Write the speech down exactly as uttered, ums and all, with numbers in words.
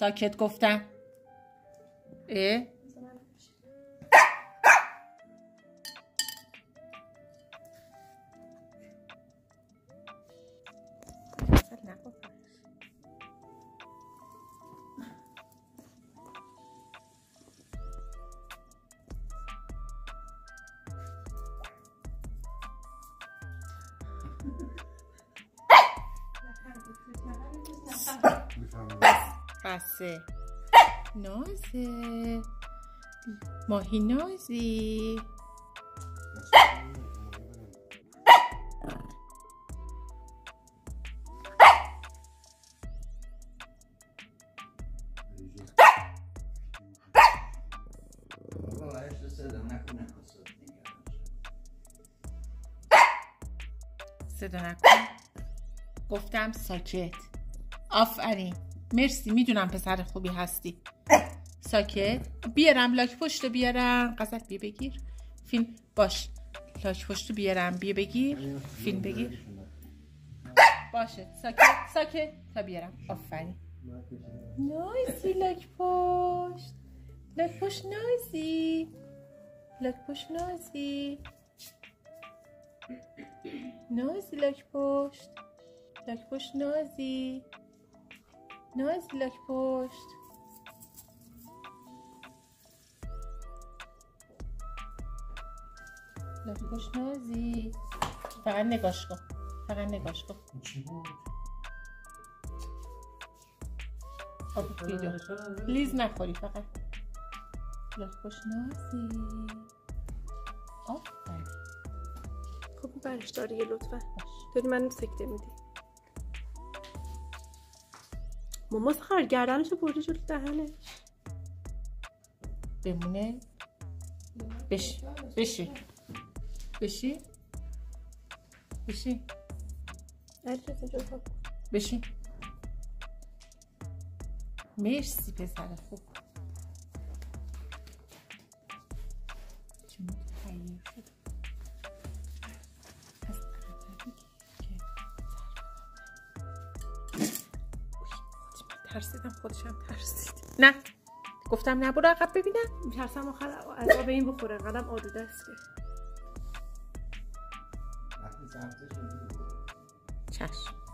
ساکت گفتم. اه؟ بسه نازه ماهی نازی صدا نکن. گفتم ساکت. آفرین. مرسی، میدونم پسر خوبی هستی. ساکت. بیارم لاک پشتو بیارم. قزل بیا بگیر. فیلم باش. لاک پشتو بیارم بیا بگیر. فیلم بگیر. باشه ساکت ساکت تا بیارم. آفرین. نایسی لاک پشت. لاک پشت نایسی. لاک پشت نایسی. نازی لاک پشت. لاک پشت نازی. نازی لاک پشت. لاک پشت نازی. فقط نگاش کن. فقط نگاش کن. چی بود؟ آب بیدو. لیز نخوری فقط. لاک پشت نازی. آفرین. خب برش داری یه لطفا. داری منو سکته میدی. ماما سخر گردنشو برده جلو دهنش. بمونه. بشی بشی بشی بشی بشی. مرسی پسر خوب. چون تغییر شد پس ترسیدم. خودشم ترسید. نه گفتم نه برو عقب ببینم. میترسم آخر عذاب این بخوره. قدم آلوده است که. چشم.